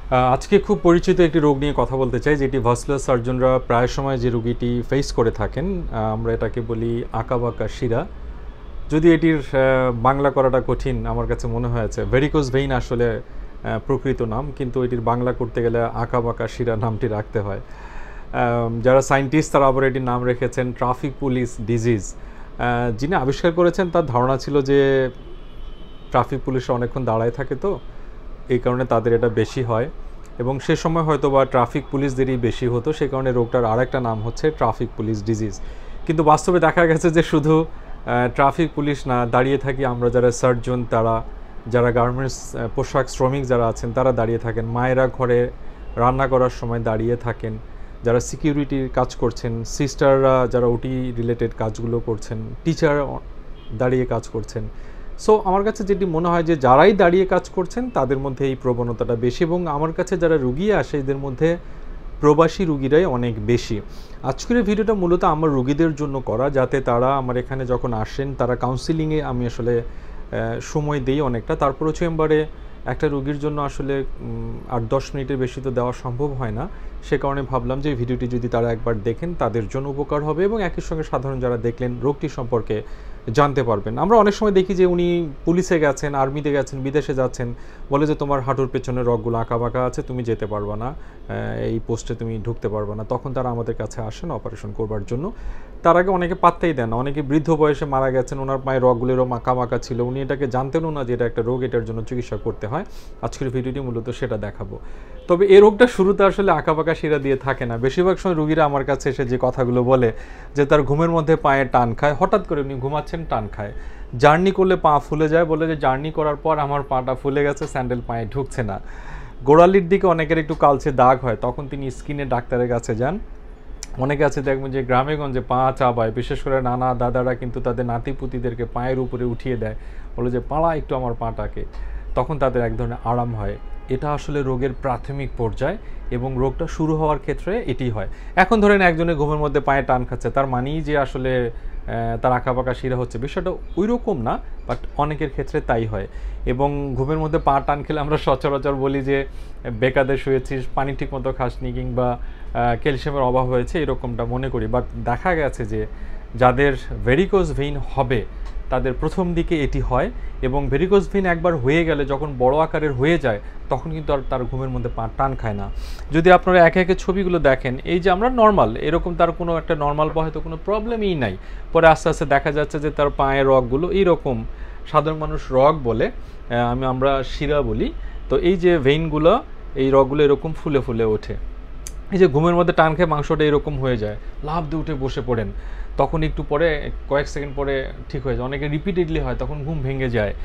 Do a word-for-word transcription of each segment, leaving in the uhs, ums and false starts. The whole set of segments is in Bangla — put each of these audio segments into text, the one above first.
আজকে খুব পরিচিত একটি রোগ নিয়ে কথা বলতে চাই, যেটি ভাস্কুলার সার্জনরা প্রায় সময় যে রোগীটি ফেস করে থাকেন। আমরা এটাকে বলি আঁকাবাঁকা শিরা। যদি এটির বাংলা করাটা কঠিন আমার কাছে মনে হয়েছে। ভেরিকোজ ভেইন আসলে প্রকৃত নাম, কিন্তু এটির বাংলা করতে গেলে আঁকাবাঁকা শিরা নামটি রাখতে হয়। যারা সায়েন্টিস্ট তারা আবার এটির নাম রেখেছেন ট্রাফিক পুলিশ ডিজিজ। যিনি আবিষ্কার করেছেন তার ধারণা ছিল যে ট্রাফিক পুলিশ অনেকক্ষণ দাঁড়ায় থাকে, তো এই কারণে তাদের এটা বেশি হয়, এবং সে সময় হয়তো বা ট্রাফিক পুলিশদেরই বেশি হতো, সে কারণে রোগটার আরেকটা নাম হচ্ছে ট্রাফিক পুলিশ ডিজিজ। কিন্তু বাস্তবে দেখা গেছে যে শুধু ট্রাফিক পুলিশ না, দাঁড়িয়ে থাকি আমরা যারা সার্জন, তারা যারা গার্মেন্টস পোশাক শ্রমিক যারা আছেন তারা দাঁড়িয়ে থাকেন, মায়েরা ঘরে রান্না করার সময় দাঁড়িয়ে থাকেন, যারা সিকিউরিটির কাজ করছেন, সিস্টাররা যারা ওটি রিলেটেড কাজগুলো করছেন, টিচার দাঁড়িয়ে কাজ করছেন। সো আমার কাছে যেটি মনে হয় যে যারাই দাঁড়িয়ে কাজ করছেন তাদের মধ্যে এই প্রবণতাটা বেশি, এবং আমার কাছে যারা রুগী আসে এদের মধ্যে প্রবাসী রুগীরাই অনেক বেশি। আজকের ভিডিওটা মূলত আমার রুগীদের জন্য করা, যাতে তারা আমার এখানে যখন আসেন তারা কাউন্সিলিংয়ে আমি আসলে সময় দিই অনেকটা। তারপরও চেম্বারে একটা রুগীর জন্য আসলে আট দশ মিনিটের বেশি তো দেওয়া সম্ভব হয় না, সে কারণে ভাবলাম যে ভিডিওটি যদি তারা একবার দেখেন তাদের জন্য উপকার হবে, এবং একই সঙ্গে সাধারণ যারা দেখলেন রোগটি সম্পর্কে জানতে পারবেন। আমরা অনেক সময় দেখি যে উনি পুলিশে গেছেন, আর্মিতে গেছেন, বিদেশে যাচ্ছেন, বলে যে তোমার হাঁটুর পেছনে রগগুলো আঁকাবাঁকা আছে, তুমি যেতে পারবা না, এই পোস্টে তুমি ঢুকতে পারবা না। তখন তারা আমাদের কাছে আসেন অপারেশন করবার জন্য। তার আগে অনেকে পাত্তাই দেন না, অনেকে বৃদ্ধ বয়সে মারা গেছেন, ওনার পায়ে রগগুলোরও আঁকাবাঁকা ছিল, উনি এটাকে জানতেনও না যে এটা একটা রোগ, এটার জন্য চিকিৎসা করতে হয়। আজকের ভিডিওটি মূলত সেটা দেখাবো। তবে এই রোগটা শুরুতে আসলে আঁকাবাঁকা শিরা দিয়ে থাকে না। বেশিরভাগ সময় রুগীরা আমার কাছে এসে যে কথাগুলো বলে যে তার ঘুমের মধ্যে পায়ে টান খায়, হঠাৎ করে উনি ঘুমাচ্ছেন টান খায়, জার্নি করলে পা ফুলে যায়, বলে যে জার্নি করার পর আমার পাটা ফুলে গেছে, স্যান্ডেল পায়ে ঢুকছে না। গোড়ালির দিকে অনেকের একটু কালচে দাগ হয়, তখন তিনি স্কিনের ডাক্তারের কাছে যান। অনেকে আছে দেখবেন যে গ্রামেগঞ্জে পা চাবায়, বিশেষ করে নানা দাদারা কিন্তু তাদের নাতিপুতিদেরকে পায়ের উপরে উঠিয়ে দেয়, বলে যে পাড়া একটু আমার পাটাকে, তখন তাদের এক ধরনের আরাম হয়। এটা আসলে রোগের প্রাথমিক পর্যায়, এবং রোগটা শুরু হওয়ার ক্ষেত্রে এটি হয়। এখন ধরেন একজনের ঘুমের মধ্যে পায়ে টান খাচ্ছে, তার মানেই যে আসলে তার আঁকাবাঁকা শিরা হচ্ছে, বিষয়টা ওই রকম না, বাট অনেকের ক্ষেত্রে তাই হয়। এবং ঘুমের মধ্যে পা টান খেলে আমরা সচরাচর বলি যে বেকাদে শুয়েছিস, পানি ঠিক মতো খাসনি, কিংবা ক্যালসিয়ামের অভাব হয়েছে, এরকমটা মনে করি। বাট দেখা গেছে যে যাদের ভেরিকোজ ভেইন হবে তাদের প্রথম দিকে এটি হয়, এবং ভেরিকোজ ভেইন একবার হয়ে গেলে যখন বড় আকারের হয়ে যায় তখন কিন্তু আর তার ঘুমের মধ্যে পা টান খায় না। যদি আপনারা একে একে ছবিগুলো দেখেন, এই যে আমরা নর্মাল, এরকম তার কোনো একটা নর্মাল বা হয়তো কোনো প্রবলেমই নাই, পরে আস্তে আস্তে দেখা যাচ্ছে যে তার পায়ের রগগুলো এইরকম, সাধারণ মানুষ রগ বলে, আমি আমরা শিরা বলি, তো এই যে ভেইনগুলো, এই রগগুলো এরকম ফুলে ফুলে ওঠে। এই যে ঘুমের মধ্যে টান খেয়ে মাংসটা এরকম হয়ে যায়, লাফ দিয়ে উঠে বসে পড়েন, তখন একটু পরে কয়েক সেকেন্ড পরে ঠিক হয়ে যায়। অনেকে রিপিটেডলি হয়, তখন ঘুম ভেঙে যায়।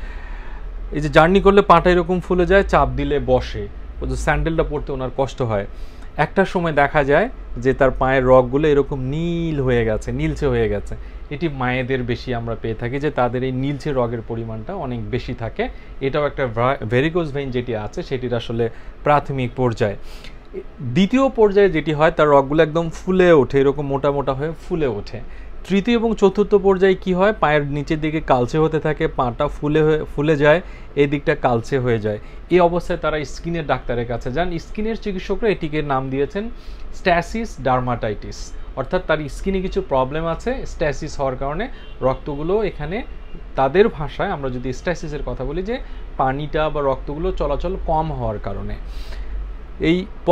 এই যে জার্নি করলে পাটা এরকম ফুলে যায়, চাপ দিলে বসে, স্যান্ডেলটা পরতে ওনার কষ্ট হয়। একটা সময় দেখা যায় যে তার পায়ের রগগুলো এরকম নীল হয়ে গেছে, নীলচে হয়ে গেছে। এটি মায়েদের বেশি আমরা পেয়ে থাকি, যে তাদের এই নীলচে রগের পরিমাণটা অনেক বেশি থাকে। এটাও একটা ভেরিকোজ ভেইন যেটি আছে সেটির আসলে প্রাথমিক পর্যায়ে। দ্বিতীয় পর্যায়ে যেটি হয়, তার রগগুলো একদম ফুলে ওঠে, এরকম মোটা মোটা হয়ে ফুলে ওঠে। তৃতীয় এবং চতুর্থ পর্যায়ে কি হয়, পায়ের নিচের দিকে কালচে হতে থাকে, পাটা ফুলে হয়ে ফুলে যায়, এই দিকটা কালচে হয়ে যায়। এই অবস্থায় তারা স্কিনের ডাক্তারের কাছে যান। স্কিনের চিকিৎসকরা এটিকে নাম দিয়েছেন স্ট্যাসিস ডার্মাটাইটিস, অর্থাৎ তার স্কিনে কিছু প্রবলেম আছে, স্ট্যাসিস হওয়ার কারণে রক্তগুলো এখানে, তাদের ভাষায় আমরা যদি স্ট্যাসিসের কথা বলি, যে পানিটা বা রক্তগুলো চলাচল কম হওয়ার কারণে। এই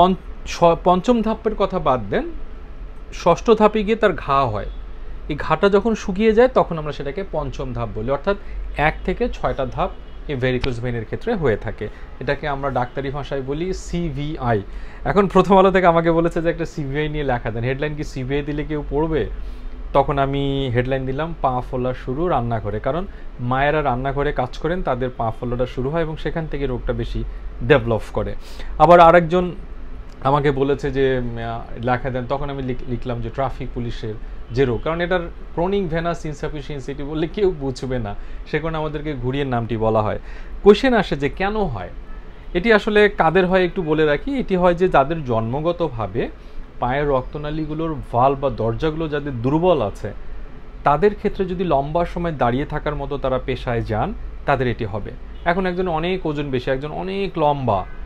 পঞ্চম ধাপের কথা বাদ দেন, ষষ্ঠ ধাপে গিয়ে তার ঘা হয়। এই ঘাটা যখন শুকিয়ে যায় তখন আমরা সেটাকে পঞ্চম ধাপ বলি, অর্থাৎ এক থেকে ছয়টা ধাপ এই ভেরিকোজ ভেইনের ক্ষেত্রে হয়ে থাকে। এটাকে আমরা ডাক্তারি ভাষায় বলি সিভিআই। এখন প্রথম আলো থেকে আমাকে বলেছে যে একটা সিভিআই নিয়ে লেখা দেন, হেডলাইন কি সিভিআই দিলে কেউ পড়বে? তখন আমি হেডলাইন দিলাম পা ফোলা শুরু রান্নাঘরে, কারণ মায়েরা রান্নাঘরে কাজ করেন, তাদের পা ফোলাটা শুরু হয় এবং সেখান থেকে রোগটা বেশি ডেভেলপ করে। আবার আরেকজন আমাকে বলেছে যে লেখা দেন, তখন আমি লিখলাম যে ট্রাফিক পুলিশের যে রোগ, কারণ এটার ক্রনিক ভেনাস ইনসাফিসিয়েন্সি বললে কেউ বুঝবে না, সে কারণে আমাদেরকে ঘুরিয়ে নামটি বলা হয়। কোশ্চেন আসে যে কেন হয় এটি, আসলে কাদের হয় একটু বলে রাখি। এটি হয় যে যাদের জন্মগতভাবে পায়ের রক্তনালীগুলোর ভালভ বা দরজাগুলো যাদের দুর্বল আছে, তাদের ক্ষেত্রে যদি লম্বা সময় দাঁড়িয়ে থাকার মতো তারা পেশায় যান, তাদের এটি হবে। এখন একজন অনেক ওজন বেশি, একজন অনেক লম্বা,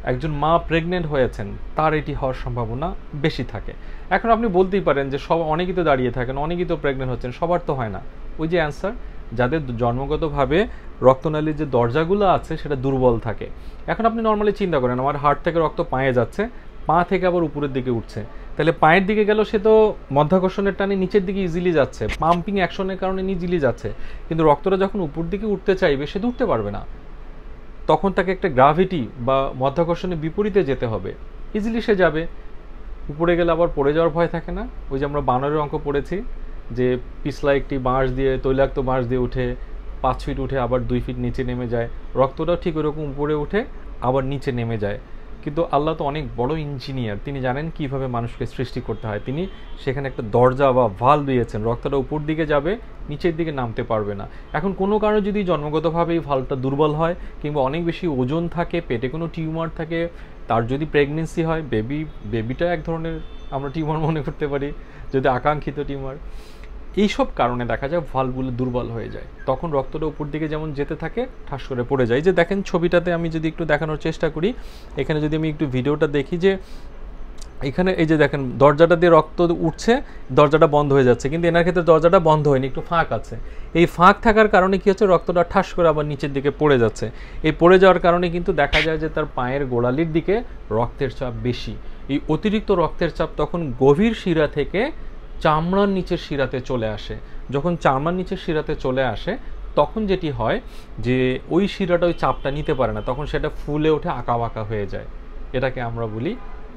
একজন মা প্রেগনেন্ট হয়েছেন তার এটি হওয়ার সম্ভাবনা বেশি থাকে। এখন আপনি বলতেই পারেন যে সব অনেকেই তো দাঁড়িয়ে থাকেন, অনেকেই তো প্রেগনেন্ট হচ্ছেন, সবার তো হয় না। ওই যে অ্যান্সার, যাদের জন্মগতভাবে রক্তনালীর যে দরজাগুলো আছে সেটা দুর্বল থাকে। এখন আপনি নর্মালি চিন্তা করেন, আমার হার্ট থেকে রক্ত পায়ে যাচ্ছে, পা থেকে আবার উপরের দিকে উঠছে, তাহলে পায়ের দিকে গেল সে তো মধ্যাকর্ষণের টানে নিচের দিকে ইজিলি যাচ্ছে, পাম্পিং অ্যাকশনের কারণে ইজিলি যাচ্ছে, কিন্তু রক্তটা যখন উপর দিকে উঠতে চাইবে সে তো উঠতে পারবে না, তখন তাকে একটা গ্রাভিটি বা মধ্যাকর্ষণের বিপরীতে যেতে হবে, ইজিলি সে যাবে। উপরে গেলে আবার পড়ে যাওয়ার ভয় থাকে না? ওই যে আমরা বানরের অঙ্ক পড়েছি যে পিছলা একটি বাঁশ দিয়ে, তৈলাক্ত বাঁশ দিয়ে উঠে পাঁচ ফিট উঠে আবার দুই ফিট নিচে নেমে যায়, রক্তটাও ঠিক ওরকম উপরে উঠে আবার নিচে নেমে যায়। কিন্তু আল্লাহ তো অনেক বড় ইঞ্জিনিয়ার, তিনি জানেন কিভাবে মানুষকে সৃষ্টি করতে হয়। তিনি সেখানে একটা দরজা বা ভালভ দিয়েছেন, রক্তটা উপর দিকে যাবে, নিচের দিকে নামতে পারবে না। এখন কোনো কারণে যদি জন্মগতভাবে এই ভালভটা দুর্বল হয় কিংবা অনেক বেশি ওজন থাকে, পেটে কোনো টিউমার থাকে, তার যদি প্রেগনেন্সি হয়, বেবি বেবিটা এক ধরনের আমরা টিউমার মনে করতে পারি, যদি আকাঙ্ক্ষিত টিউমার, এইসব কারণে দেখা যায় ভালভগুলো দুর্বল হয়ে যায়, তখন রক্তটা উপর দিকে যেমন যেতে থাকে ঠাস করে পড়ে যায়। যে দেখেন ছবিটাতে আমি যদি একটু দেখানোর চেষ্টা করি, এখানে যদি আমি একটু ভিডিওটা দেখি, যে এখানে এই যে দেখেন দরজাটা দিয়ে রক্ত উঠছে, দরজাটা বন্ধ হয়ে যাচ্ছে, কিন্তু এনার ক্ষেত্রে দরজাটা বন্ধ হয়নি, একটু ফাঁক আছে। এই ফাঁক থাকার কারণে কি হচ্ছে, রক্তটা ঠাস করে আবার নিচের দিকে পড়ে যাচ্ছে। এই পড়ে যাওয়ার কারণে কিন্তু দেখা যায় যে তার পায়ের গোড়ালির দিকে রক্তের চাপ বেশি। এই অতিরিক্ত রক্তের চাপ তখন গভীর শিরা থেকে চামড়ার নিচের শিরাতে চলে আসে। যখন চামড়ার নিচের শিরাতে চলে আসে তখন যেটি হয় যে ওই শিরাটা ওই চাপটা নিতে পারে না, তখন সেটা ফুলে ওঠে, আঁকা বাঁকা হয়ে যায়। এটাকে আমরা বলি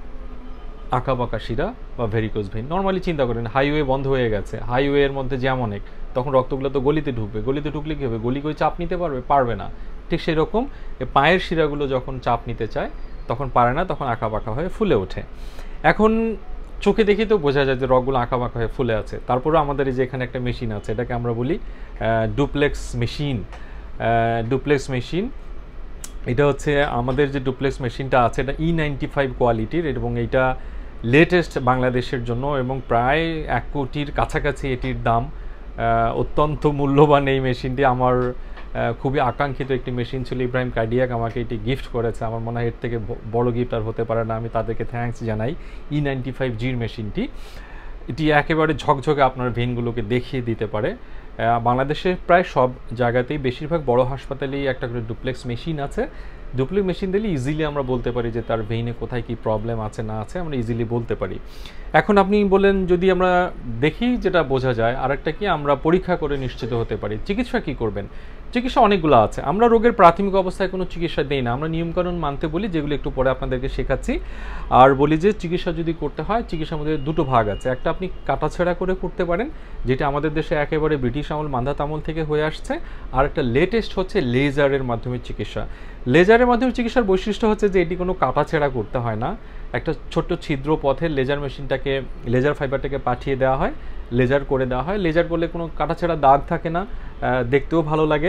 আঁকা বাঁকা শিরা বা ভেরিকোজ ভেইন। নর্মালি চিন্তা করেন হাইওয়ে বন্ধ হয়ে গেছে, হাইওয়ের মধ্যে জ্যাম অনেক, তখন রক্তগুলো তো গলিতে ঢুকবে, গলিতে ঢুকলে কী হবে, গলি ওই চাপ নিতে পারবে? পারবে না। ঠিক সেই রকম পায়ের শিরাগুলো যখন চাপ নিতে চায় তখন পারে না, তখন আঁকা বাঁকা হয়ে ফুলে ওঠে। এখন চোখে দেখি তো বোঝা যায় যে রগগুলো আঁকা বাঁকা হয়ে ফুলে আছে। তারপরেও আমাদের এই যে এখানে একটা মেশিন আছে, এটাকে আমরা বলি ডুপ্লেক্স মেশিন। ডুপ্লেক্স মেশিন এটা হচ্ছে আমাদের যে ডুপ্লেক্স মেশিনটা আছে, এটা ই নাইনটি ফাইভ কোয়ালিটির, এবং এইটা লেটেস্ট বাংলাদেশের জন্য, এবং প্রায় এক কোটির কাছাকাছি এটির দাম। অত্যন্ত মূল্যবান এই মেশিনটি, আমার খুবই আকাঙ্ক্ষিত একটি মেশিন ছিল। ইব্রাহিম কার্ডিয়াক আমাকে এটি গিফট করেছে, আমার মনে হয় এর থেকে বড় গিফট আর হতে পারে না। আমি তাদেরকে থ্যাঙ্কস জানাই ই নাইনটি ফাইভ জির মেশিনটি। এটি একেবারে ঝকঝকে আপনার ভেইনগুলোকে দেখিয়ে দিতে পারে। বাংলাদেশের প্রায় সব জায়গাতেই, বেশিরভাগ বড় হাসপাতালেই একটা করে ডুপ্লেক্স মেশিন আছে। ডুপ্লেক্স মেশিন দিলে ইজিলি আমরা বলতে পারি যে তার ভেইনে কোথায় কি প্রবলেম আছে না আছে, আমরা ইজিলি বলতে পারি। এখন আপনি বলেন যদি আমরা দেখি যেটা বোঝা যায়, আরেকটা কি আমরা পরীক্ষা করে নিশ্চিত হতে পারি। চিকিৎসা কি করবেন? চিকিৎসা অনেকগুলো আছে। আমরা রোগের প্রাথমিক অবস্থায় কোনো চিকিৎসা দিই না, আমরা নিয়মকানুন মানতে বলি, যেগুলো একটু পরে আপনাদেরকে শেখাচ্ছি। আর বলি যে চিকিৎসা যদি করতে হয়, চিকিৎসার মধ্যে দুটো ভাগ আছে। একটা আপনি কাটাছেঁড়া করে করতে পারেন, যেটা আমাদের দেশে একেবারে ব্রিটিশ আমল, মান্ধাত আমল থেকে হয়ে আসছে। আর একটা লেটেস্ট হচ্ছে লেজারের মাধ্যমে চিকিৎসা। লেজারের মাধ্যমে চিকিৎসার বৈশিষ্ট্য হচ্ছে যে এটি কোনো কাটাছেঁড়া করতে হয় না, একটা ছোট্ট ছিদ্র পথে লেজার মেশিনটাকে, লেজার ফাইবারটাকে পাঠিয়ে দেওয়া হয়, লেজার করে দেওয়া হয়। লেজার করলে কোনো কাটাছেঁড়া দাগ থাকে না, দেখতেও ভালো লাগে,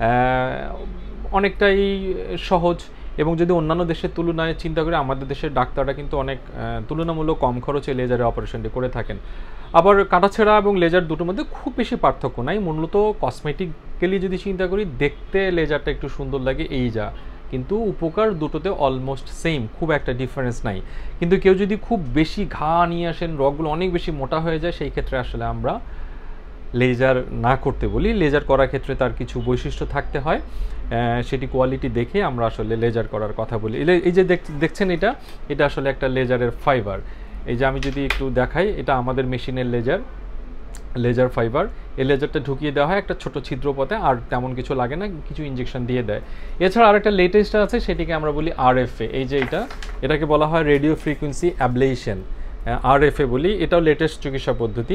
অনেকটাই সহজ। এবং যদি অন্যান্য দেশের তুলনায় চিন্তা করি, আমাদের দেশের ডাক্তাররা কিন্তু অনেক তুলনামূলক কম খরচে লেজারের অপারেশনটি করে থাকেন। আবার কাটাছেঁড়া এবং লেজার দুটোর মধ্যে খুব বেশি পার্থক্য নাই, মূলত কসমেটিক্যালি যদি চিন্তা করি, দেখতে লেজারটা একটু সুন্দর লাগে এই যা, কিন্তু উপকার দুটোতে অলমোস্ট সেম, খুব একটা ডিফারেন্স নাই। কিন্তু কেউ যদি খুব বেশি ঘা নিয়ে আসেন, রগগুলো অনেক বেশি মোটা হয়ে যায়, সেই ক্ষেত্রে আসলে আমরা লেজার না করতে বলি। লেজার করার ক্ষেত্রে তার কিছু বৈশিষ্ট্য থাকতে হয়, সেটি কোয়ালিটি দেখে আমরা আসলে লেজার করার কথা বলি। এই যে দেখছেন এটা এটা আসলে একটা লেজারের ফাইবার। এই যে আমি যদি একটু দেখাই, এটা আমাদের মেশিনের লেজার, লেজার ফাইবার। এই লেজারটা ঢুকিয়ে দেওয়া হয় একটা ছোট ছিদ্রপথে, আর তেমন কিছু লাগে না, কিছু ইঞ্জেকশন দিয়ে দেয়। এছাড়া আরেকটা লেটেস্ট আছে, সেটিকে আমরা বলি আরএফএ। এই যে এটা, এটাকে বলা হয় রেডিও ফ্রিকোয়েন্সি অ্যাবলেশন, আরএফএ বলি। এটাও লেটেস্ট চিকিৎসা পদ্ধতি।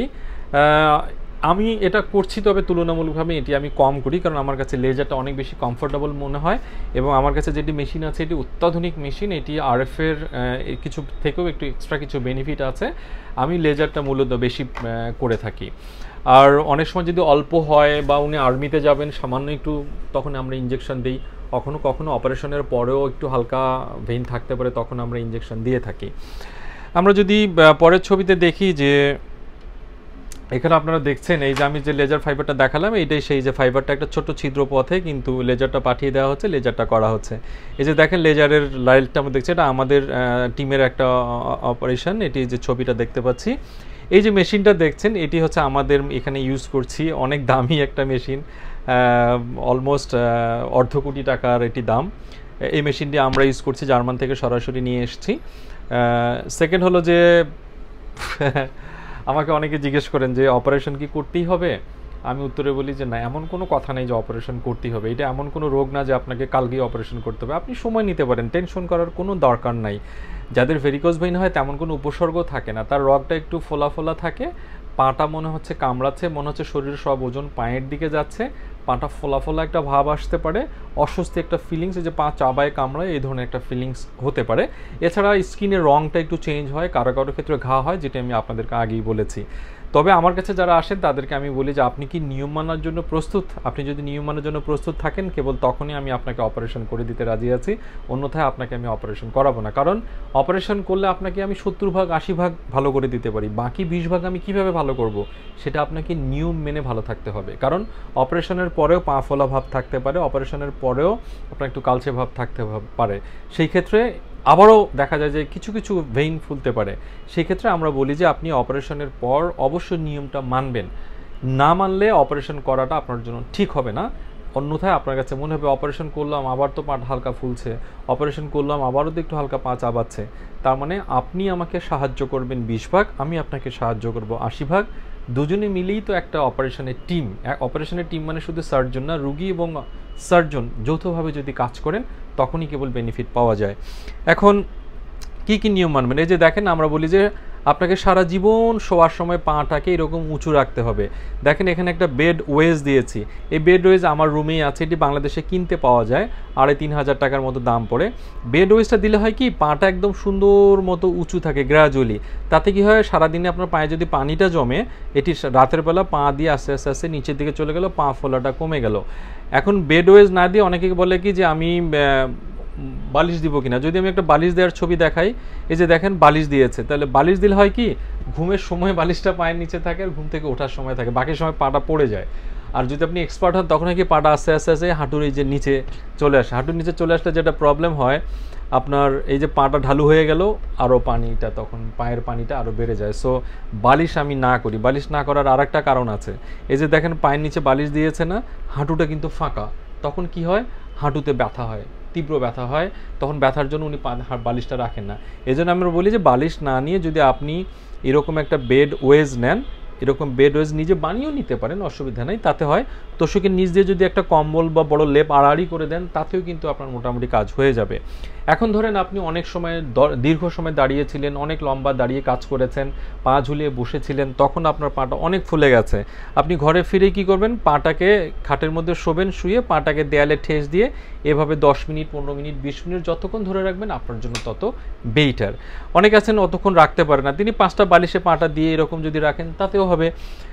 আমি এটা করছি, তবে তুলনামূলকভাবে এটি আমি কম করি, কারণ আমার কাছে লেজারটা অনেক বেশি কমফোর্টেবল মনে হয়, এবং আমার কাছে যেটি মেশিন আছে এটি অত্যাধুনিক মেশিন। এটি আরএফের কিছু থেকেও একটু এক্সট্রা কিছু বেনিফিট আছে। আমি লেজারটা মূলত বেশি করে থাকি। আর অনেক সময় যদি অল্প হয় বা উনি আর্মিতে যাবেন, সামান্য একটু, তখন আমরা ইঞ্জেকশন দিই। কখনো কখনো অপারেশনের পরেও একটু হালকা ভেইন থাকতে পারে, তখন আমরা ইঞ্জেকশন দিয়ে থাকি। আমরা যদি পরের ছবিতে দেখি যে এখানে আপনারা দেখছেন এই যে আমি যে লেজার ফাইবারটা দেখালাম, এইটাই সেই যে ফাইবারটা একটা ছোট ছিদ্র পথে কিন্তু লেজারটা পাঠিয়ে দেওয়া হচ্ছে, লেজারটা করা হচ্ছে। এই যে দেখেন লেজারের লাইটটা আমরা দেখছি, এটা আমাদের টিমের একটা অপারেশন। এটি যে ছবিটা দেখতে পাচ্ছি, এই যে মেশিনটা দেখছেন এটি হচ্ছে আমাদের এখানে ইউজ করছি, অনেক দামি একটা মেশিন, অলমোস্ট অর্ধ কোটি টাকার এটি দাম। এই মেশিনটি আমরা ইউজ করছি, জার্মান থেকে সরাসরি নিয়ে এসেছি। সেকেন্ড হলো যে আমাকে অনেকে জিজ্ঞেস করেন যে অপারেশন কি করতেই হবে, আমি উত্তরে বলি যে না, এমন কোনো কথা নেই যে অপারেশন করতেই হবে। এটা এমন কোনো রোগ না যে আপনাকে কালকেই অপারেশন করতে হবে, আপনি সময় নিতে পারেন, টেনশন করার কোনো দরকার নাই। যাদের ভেরিকোজ ভেইন হয় তেমন কোনো উপসর্গ থাকে না, তার রগটা একটু ফোলা ফোলা থাকে, পাটা মনে হচ্ছে কামড়াচ্ছে, মনে হচ্ছে শরীরের সব ওজন পায়ের দিকে যাচ্ছে, পাটা ফোলা ফোলা একটা ভাব আসতে পারে, অস্বস্তি একটা ফিলিংস, যে পা চাবায় কামড়ায় এই ধরনের একটা ফিলিংস হতে পারে। এছাড়া স্কিনের রঙটা একটু চেঞ্জ হয়, কারো কারো ক্ষেত্রে ঘা হয়, যেটা আমি আপনাদেরকে আগেই বলেছি। তবে আমার কাছে যারা আসেন তাদেরকে আমি বলি যে আপনি কি নিয়ম মানার জন্য প্রস্তুত? আপনি যদি নিয়ম মানার জন্য প্রস্তুত থাকেন, কেবল তখনই আমি আপনাকে অপারেশন করে দিতে রাজি আছি, অন্যথায় আপনাকে আমি অপারেশন করাবো না। কারণ অপারেশন করলে আপনাকে আমি সত্তর ভাগ আশি ভাগ ভালো করে দিতে পারি, বাকি বিশ ভাগ আমি কিভাবে ভালো করব সেটা আপনাকে নিয়ম মেনে ভালো থাকতে হবে। কারণ অপারেশনের পরেও পা ফোলা ভাব থাকতে পারে, অপারেশনের পরেও আপনার একটু কালচে ভাব থাকতে পারে, সেই ক্ষেত্রে আবারও দেখা যায় যে কিছু কিছু ভেইন ফুলতে পারে। সেই ক্ষেত্রে আমরা বলি যে আপনি অপারেশনের পর অবশ্যই নিয়মটা মানবেন, না মানলে অপারেশন করাটা আপনার জন্য ঠিক হবে না। অন্যথায় আপনার কাছে মনে হবে অপারেশন করলাম আবার তো পা হালকা ফুলছে, অপারেশন করলাম আবারও তো একটু হালকা পা চাবাচ্ছে, তার মানে আপনি আমাকে সাহায্য করবেন বিশ ভাগ, আমি আপনাকে সাহায্য করব আশি ভাগ, দুজনে মিলেই তো একটা অপারেশনের টিম। অপারেশনের টিম মানে শুধু সার্জন না, রুগী এবং সার্জন যৌথভাবে যদি কাজ করেন তখনই কেবল বেনিফিট পাওয়া যায়। এখন কি কি নিয়ম মানবেন? এই যে দেখেন, আমরা বলি যে আপনাকে সারা জীবন শোয়ার সময় পাটাকে এরকম উঁচু রাখতে হবে। দেখেন এখানে একটা বেড ওয়েজ দিয়েছি, এই বেড ওয়েজ আমার রুমেই আছে, এটি বাংলাদেশে কিনতে পাওয়া যায়, আড়াই তিন হাজার টাকার মতো দাম পড়ে। বেড ওয়েজটা দিলে হয় কি, পাটা একদম সুন্দর মতো উঁচু থাকে গ্র্যাজুয়ালি। তাতে কি হয়, সারাদিনে আপনার পায়ে যদি পানিটা জমে, এটি রাতের বেলা পা দিয়ে আস্তে আস্তে আস্তে নিচের দিকে চলে গেল, পা ফোলাটা কমে গেল। এখন বেড ওয়েজ না দিয়ে অনেকে বলে কি যে আমি বালিশ দিব কিনা। যদি আমি একটা বালিশ দেওয়ার ছবি দেখাই, এই যে দেখেন বালিশ দিয়েছে, তাহলে বালিশ দিলে হয় কি, ঘুমের সময় বালিশটা পায়ের নিচে থাকে আর ঘুম থেকে ওঠার সময় থাকে, বাকি সময় পাটা পড়ে যায়। আর যদি আপনি এক্সপার্ট হন তখন হয় কি, পাটা আস্তে আস্তে আস্তে হাঁটুর এই যে নিচে চলে আসে, হাঁটুর নিচে চলে আসলে যেটা প্রবলেম হয় আপনার, এই যে পাটা ঢালু হয়ে গেল, আরও পানিটা তখন পায়ের পানিটা আরও বেড়ে যায়। সো বালিশ আমি না করি। বালিশ না করার আর একটা কারণ আছে, এই যে দেখেন পায়ের নিচে বালিশ দিয়েছে না, হাঁটুটা কিন্তু ফাঁকা, তখন কি হয়, হাঁটুতে ব্যথা হয়, তীব্র ব্যথা হয়, তখন ব্যথার জন্য উনি বালিশটা রাখেন না। এই জন্য আমরা বলি যে বালিশ না নিয়ে যদি আপনি এরকম একটা বেড ওয়েজ নেন, এরকম বেড ওয়েজ নিজে বানিয়েও নিতে পারেন, অসুবিধা নেই। তাতে হয় তোষকের নিচ দিয়ে যদি একটা কম্বল বা বড় লেপ আড়াআড়ি করে দেন, তাতেও কিন্তু আপনার মোটামুটি কাজ হয়ে যাবে। এখন ধরেন আপনি অনেক সময় দীর্ঘ সময় দাঁড়িয়েছিলেন, অনেক লম্বা দাঁড়িয়ে কাজ করেছেন, পা ঝুলিয়ে বসেছিলেন, তখন আপনার পাটা অনেক ফুলে গেছে। আপনি ঘরে ফিরে কি করবেন, পাটাকে খাটের মধ্যে শোবেন, শুয়ে পাটাকে দেয়ালে ঠেস দিয়ে এভাবে দশ মিনিট পনেরো মিনিট বিশ মিনিট যতক্ষণ ধরে রাখবেন আপনার জন্য তত বেটার। অনেক আছেন অতক্ষণ রাখতে পারে না, তিনি পাঁচটা বালিশে পাটা দিয়ে এরকম যদি রাখেন তাতেও হবে।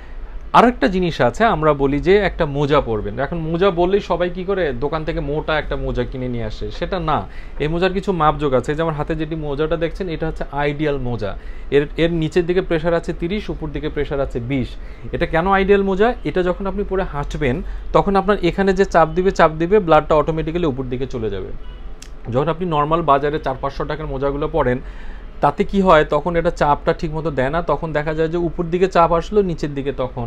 আরেকটা জিনিস আছে, আমরা বলি যে একটা মোজা পরবেন। এখন মোজা বললেই সবাই কি করে, দোকান থেকে মোটা একটা মোজা কিনে নিয়ে আসে, সেটা না। এই মোজার কিছু মাপযোগ আছে। যেমন হাতে যেটি মোজাটা দেখছেন, এটা হচ্ছে আইডিয়াল মোজা। এর এর নিচের দিকে প্রেশার আছে তিরিশ, উপর দিকে প্রেশার আছে বিশ। এটা কেন আইডিয়াল মোজা? এটা যখন আপনি পরে হাঁটবেন তখন আপনার এখানে যে চাপ দিবে চাপ দিবে ব্লাডটা অটোমেটিক্যালি উপর দিকে চলে যাবে। যখন আপনি নর্মাল বাজারে চার পাঁচশো টাকার মোজাগুলো পরেন, তাতে কি হয়, তখন এটা চাপটা ঠিকমতো দেয় না, তখন দেখা যায় যে উপর দিকে চাপ আসলো, নিচের দিকে তখন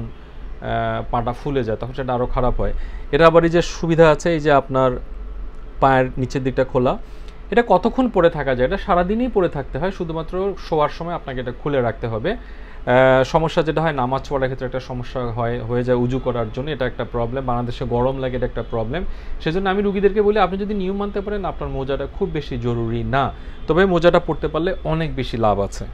পাটা ফুলে যায়, তখন সেটা আরও খারাপ হয়। এটা আবার এই যে সুবিধা আছে, এই যে আপনার পায়ের নিচের দিকটা খোলা, এটা কতক্ষণ পরে থাকা যায়, এটা সারাদিনই পরে থাকতে হয়, শুধুমাত্র শোয়ার সময় আপনাকে এটা খুলে রাখতে হবে। সমস্যা যেটা হয়, নামাজ পড়ার ক্ষেত্রে একটা সমস্যা হয়, হয়ে যায় উজু করার জন্য, এটা একটা প্রবলেম। বাংলাদেশে গরম লাগে, এটা একটা প্রবলেম। সেজন্য আমি রুগীদেরকে বলি, আপনি যদি নিয়ম মানতে পারেন আপনার মোজাটা খুব বেশি জরুরি না, তবে মোজাটা পড়তে পারলে অনেক বেশি লাভ আছে।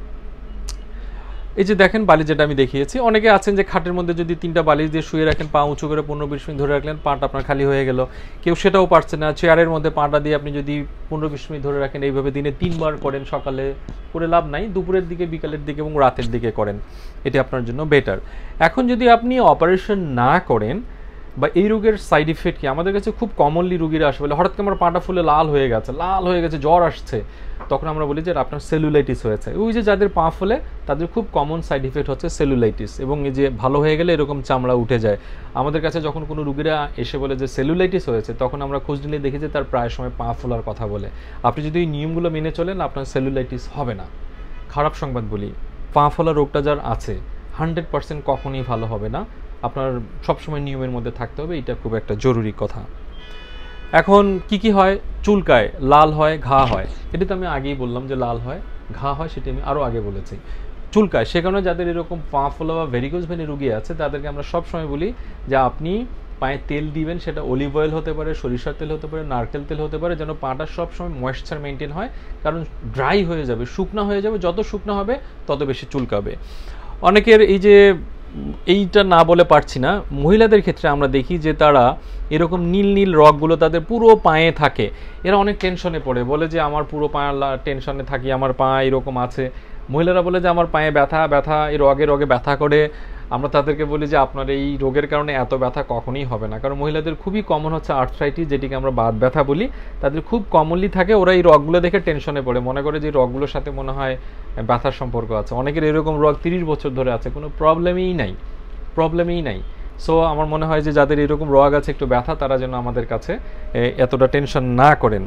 এই যে দেখেন বালিশ যেটা আমি দেখিয়েছি, অনেকে আছেন যে খাটের মধ্যে যদি তিনটা বালিশ দিয়ে শুয়ে রাখেন, পা উঁচু করে পনেরো বিশ মিনিট ধরে রাখলেন, পাটা আপনার খালি হয়ে গেল, কেউ সেটাও পারছে না। চেয়ারের মধ্যে পাটা দিয়ে আপনি যদি পনেরো বিশ মিনিট ধরে রাখেন, এইভাবে দিনে তিনবার করেন, সকালে করে লাভ নাই, দুপুরের দিকে, বিকালের দিকে এবং রাতের দিকে করেন, এটি আপনার জন্য বেটার। এখন যদি আপনি অপারেশন না করেন, বা এই রোগের সাইড ইফেক্ট কি? আমাদের কাছে খুব কমনলি রুগীরা আসে বলে হঠাৎ করে আমার পাটা ফুলে লাল হয়ে গেছে, লাল হয়ে গেছে, জ্বর আসছে, তখন আমরা বলি যে আপনার সেলুলাইটিস হয়েছে। ওই যে যাদের পা ফুলে তাদের খুব কমন সাইড ইফেক্ট হচ্ছে সেলুলাইটিস, এবং এই যে ভালো হয়ে গেলে এরকম চামড়া উঠে যায়। আমাদের কাছে যখন কোনো রুগীরা এসে বলে যে সেলুলাইটিস হয়েছে, তখন আমরা খোঁজ নিলে দেখি যে তার প্রায় সময় পা ফোলার কথা বলে। আপনি যদি এই নিয়মগুলো মেনে চলেন আপনার সেলুলাইটিস হবে না। খারাপ সংবাদ বলি, পা ফোলা রোগটা যার আছে হান্ড্রেড পার্সেন্ট কখনই ভালো হবে না। আপনার সবসময় নিয়মের মধ্যে থাকতে হবে, এটা খুব একটা জরুরি কথা। এখন কি কি হয়? চুলকায়, লাল হয়, ঘা হয়। এটা তো আমি আগেই বললাম যে লাল হয়, ঘা হয়, সেটা আমি আরও আগে বলেছি। চুলকায়, সে কারণে যাদের এরকম পা ফোলা বা ভেরিকোজ ভেনের রুগী আছে তাদেরকে আমরা সবসময় বলি যে আপনি পায়ে তেল দিবেন, সেটা অলিভ অয়েল হতে পারে, সরিষার তেল হতে পারে, নারকেল তেল হতে পারে, যেন পাটা সবসময় ময়েশ্চার মেনটেন হয়। কারণ ড্রাই হয়ে যাবে, শুকনো হয়ে যাবে, যত শুকনো হবে তত বেশি চুলকাবে। অনেকের এই যে এইটা না বলে পারছি না, মহিলাদের ক্ষেত্রে আমরা দেখি যে তারা এরকম নীল নীল রগগুলো তাদের পুরো পায়ে থাকে। এরা অনেক টেনশনে পড়ে, বলে যে আমার পুরো পায়ে টেনশনে থাকি, আমার পা এরকম আছে। মহিলারা বলে যে আমার পায়ে ব্যথা ব্যথা এই রগে রগে ব্যথা করে। আমরা তাদেরকে বলি যে আপনার এই রোগের কারণে এত ব্যথা কখনোই হবে না, কারণ মহিলাদের খুবই কমন হচ্ছে আর্থ্রাইটিস, যেটিকে আমরা বাত ব্যথা বলি। তাদের খুব কমনলি থাকে, ওরা এই রগগুলো দেখে টেনশনে পড়ে, মনে করে যে রগগুলোর সাথে মনে হয় ব্যথার সম্পর্ক আছে। অনেকের এরকম রগ তিরিশ বছর ধরে আছে, কোনো প্রবলেমই নাই, প্রবলেমই নাই। সো আমার মনে হয় যে যাদের এরকম রগ আছে, একটু ব্যথা, তারা যেন আমাদের কাছে এতটা টেনশন না করেন।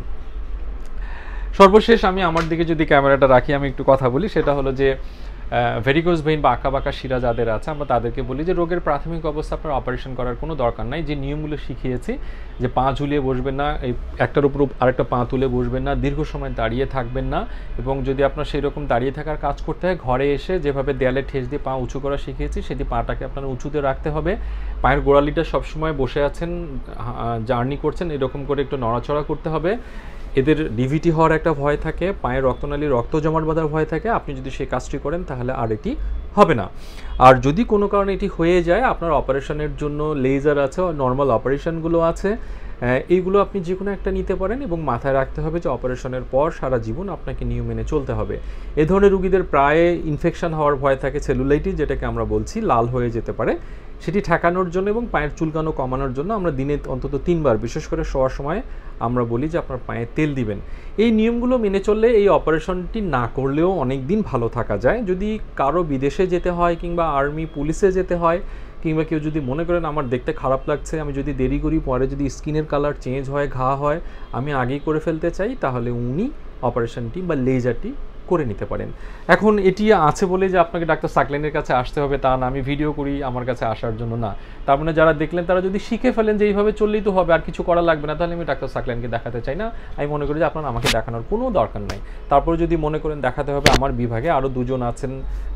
সর্বশেষ আমি আমার দিকে যদি ক্যামেরাটা রাখি, আমি একটু কথা বলি, সেটা হলো যে ভেরিকোজ ভেইন বা আঁকা বাঁকা শিরা যাদের আছে, আমরা তাদেরকে বলি যে রোগের প্রাথমিক অবস্থা আপনার অপারেশন করার কোনো দরকার নাই। যে নিয়মগুলো শিখিয়েছি, যে পা ঝুলিয়ে বসবেন না, এই একটার উপর আরেকটা পা তুলে বসবেন না, দীর্ঘ সময় দাঁড়িয়ে থাকবেন না, এবং যদি আপনার সেই রকম দাঁড়িয়ে থাকার কাজ করতে হয়, ঘরে এসে যেভাবে দেয়ালে ঠেস দিয়ে পা উঁচু করা শিখিয়েছি, সেটি পাটাকে আপনার উঁচুতে রাখতে হবে। পায়ের গোড়ালিটা সবসময় বসে আছেন, জার্নি করছেন, এরকম করে একটু নড়াচড়া করতে হবে। এদের ডিভিটি হওয়ার একটা ভয় থাকে, পায়ের রক্তনালী রক্ত জমাট বাঁধার ভয় থাকে। আপনি যদি সেই কাজটি করেন তাহলে আর এটি হবে না। আর যদি কোনো কারণে এটি হয়ে যায়, আপনার অপারেশনের জন্য লেজার আছে, নর্মাল অপারেশনগুলো আছে, এইগুলো আপনি যে কোনো একটা নিতে পারেন, এবং মাথায় রাখতে হবে যে অপারেশনের পর সারা জীবন আপনাকে নিয়ম মেনে চলতে হবে। এ ধরনের রুগীদের প্রায় ইনফেকশন হওয়ার ভয় থাকে, সেলুলাইটিস যেটাকে আমরা বলছি, লাল হয়ে যেতে পারে। সেটি ঠেকানোর জন্য এবং পায়ের চুলকানো কমানোর জন্য আমরা দিনে অন্তত তিনবার, বিশেষ করে শোয়ার সময় আমরা বলি যে আপনার পায়ে তেল দিবেন। এই নিয়মগুলো মেনে চললে এই অপারেশনটি না করলেও অনেক দিন ভালো থাকা যায়। যদি কারো বিদেশে যেতে হয়, কিংবা আর্মি পুলিশে যেতে হয়, কিংবা কেউ যদি মনে করেন আমার দেখতে খারাপ লাগছে, আমি যদি দেরি করি, পরে যদি স্কিনের কালার চেঞ্জ হয়, ঘা হয়, আমি আগেই করে ফেলতে চাই, তাহলে উনি অপারেশনটি বা লেজারটি করে নিতে পারেন। এখন এটি আছে বলে যে আপনাকে ডাক্তার সাকলাইনের কাছে আসতে হবে তা না, আমি ভিডিও করি আমার কাছে আসার জন্য না। তার মানে যারা দেখলেন তারা যদি শিখে ফেলেন যে এইভাবে চললেই তো হবে, আর কিছু করা লাগবে না, তাহলে আমি ডাক্তার সাকলাইনকে দেখাতে চাই না। আমি মনে করি যে আপনার আমাকে দেখানোর কোনো দরকার নাই। তারপরে যদি মনে করেন দেখাতে হবে, আমার বিভাগে আরও দুজন আছেন,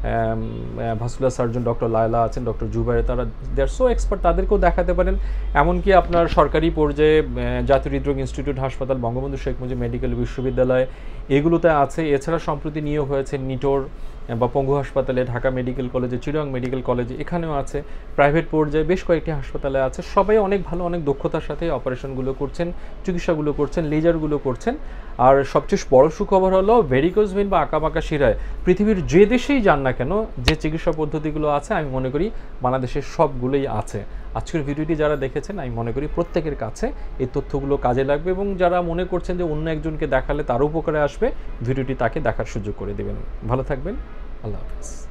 ভাস্কুলার সার্জন ডক্টর লায়লা আছেন, ডক্টর জুবাইর, তারা দে আর সো এক্সপার্ট, তাদেরকেও দেখাতে পারেন। এমনকি আপনার সরকারি পর্যায়ে জাতীয় হৃদরোগ ইনস্টিটিউট হাসপাতাল, বঙ্গবন্ধু শেখ মুজিব মেডিকেল বিশ্ববিদ্যালয়, এগুলোতে আছে। এছাড়া সম্প্রতি নিয়োগ হয়েছে নিটোর বা পঙ্গু হাসপাতালে, ঢাকা মেডিকেল কলেজে, চিটাগং মেডিকেল কলেজে, এখানেও আছে। প্রাইভেট পর্যায়ে বেশ কয়েকটি হাসপাতালে আছে। সবাই অনেক ভালো, অনেক দক্ষতার সাথে অপারেশনগুলো করছেন, চিকিৎসাগুলো করছেন, লেজারগুলো করছেন। আর সবচেয়ে বড় সুখবর হলো ভেরিকোজ ভেইন বা আঁকাবাঁকা শিরায় পৃথিবীর যে দেশেই যান না কেন, যে চিকিৎসা পদ্ধতিগুলো আছে, আমি মনে করি বাংলাদেশের সবগুলোই আছে। আজকের ভিডিওটি যারা দেখেছেন, আমি মনে করি প্রত্যেকের কাছে এই তথ্যগুলো কাজে লাগবে, এবং যারা মনে করছেন যে অন্য একজনকে দেখালে তার উপকারে আসবে, ভিডিওটি তাকে দেখার সুযোগ করে দেবেন। ভালো থাকবেন, আল্লাহ হাফেজ।